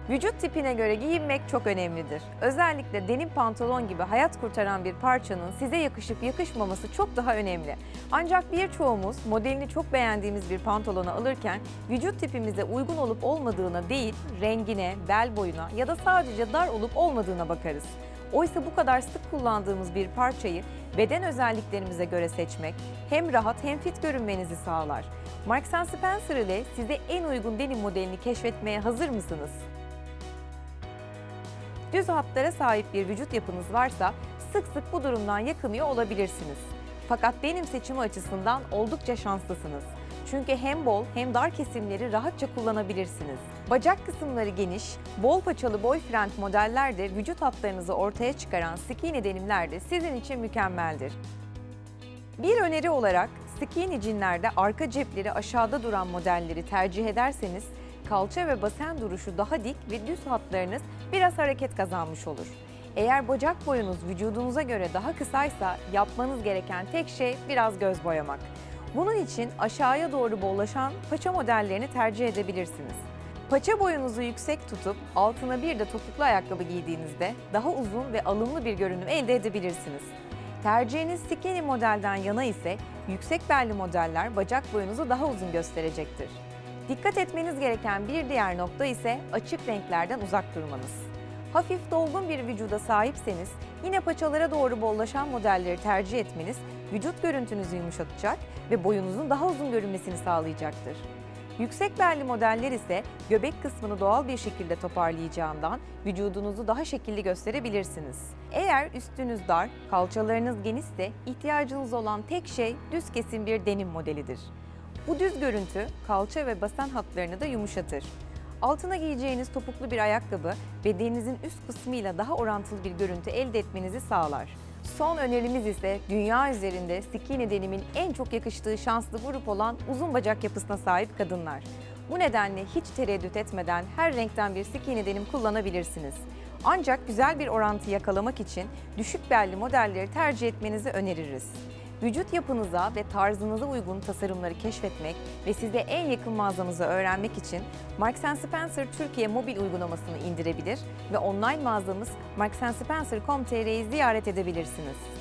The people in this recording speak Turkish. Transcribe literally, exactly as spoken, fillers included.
Vücut tipine göre giyinmek çok önemlidir. Özellikle denim pantolon gibi hayat kurtaran bir parçanın size yakışıp yakışmaması çok daha önemli. Ancak birçoğumuz modelini çok beğendiğimiz bir pantolonu alırken vücut tipimize uygun olup olmadığına değil, rengine, bel boyuna ya da sadece dar olup olmadığına bakarız. Oysa bu kadar sık kullandığımız bir parçayı beden özelliklerimize göre seçmek hem rahat hem fit görünmenizi sağlar. Marks and Spencer ile size en uygun denim modelini keşfetmeye hazır mısınız? Düz hatlara sahip bir vücut yapınız varsa sık sık bu durumdan yakınıyor olabilirsiniz. Fakat denim seçimi açısından oldukça şanslısınız. Çünkü hem bol hem dar kesimleri rahatça kullanabilirsiniz. Bacak kısımları geniş, bol paçalı boyfriend modeller de vücut hatlarınızı ortaya çıkaran skinny denimler de sizin için mükemmeldir. Bir öneri olarak skinny jeanlerde arka cepleri aşağıda duran modelleri tercih ederseniz kalça ve basen duruşu daha dik ve düz hatlarınız biraz hareket kazanmış olur. Eğer bacak boyunuz vücudunuza göre daha kısaysa yapmanız gereken tek şey biraz göz boyamak. Bunun için aşağıya doğru bollaşan paça modellerini tercih edebilirsiniz. Paça boyunuzu yüksek tutup altına bir de topuklu ayakkabı giydiğinizde daha uzun ve alımlı bir görünüm elde edebilirsiniz. Tercihiniz skinny modelden yana ise yüksek belli modeller bacak boyunuzu daha uzun gösterecektir. Dikkat etmeniz gereken bir diğer nokta ise açık renklerden uzak durmanız. Hafif dolgun bir vücuda sahipseniz yine paçalara doğru bollaşan modelleri tercih etmeniz vücut görüntünüzü yumuşatacak ve boyunuzun daha uzun görünmesini sağlayacaktır. Yüksek belli modeller ise göbek kısmını doğal bir şekilde toparlayacağından vücudunuzu daha şekilli gösterebilirsiniz. Eğer üstünüz dar, kalçalarınız genişse ihtiyacınız olan tek şey düz kesim bir denim modelidir. Bu düz görüntü kalça ve basen hatlarını da yumuşatır. Altına giyeceğiniz topuklu bir ayakkabı bedeninizin üst kısmıyla daha orantılı bir görüntü elde etmenizi sağlar. Son önerimiz ise dünya üzerinde skinny denimin en çok yakıştığı şanslı grup olan uzun bacak yapısına sahip kadınlar. Bu nedenle hiç tereddüt etmeden her renkten bir skinny denim kullanabilirsiniz. Ancak güzel bir orantı yakalamak için düşük belli modelleri tercih etmenizi öneririz. Vücut yapınıza ve tarzınıza uygun tasarımları keşfetmek ve size en yakın mağazanızı öğrenmek için Marks and Spencer Türkiye mobil uygulamasını indirebilir ve online mağazamız marks and spencer nokta com nokta tr'yi ziyaret edebilirsiniz.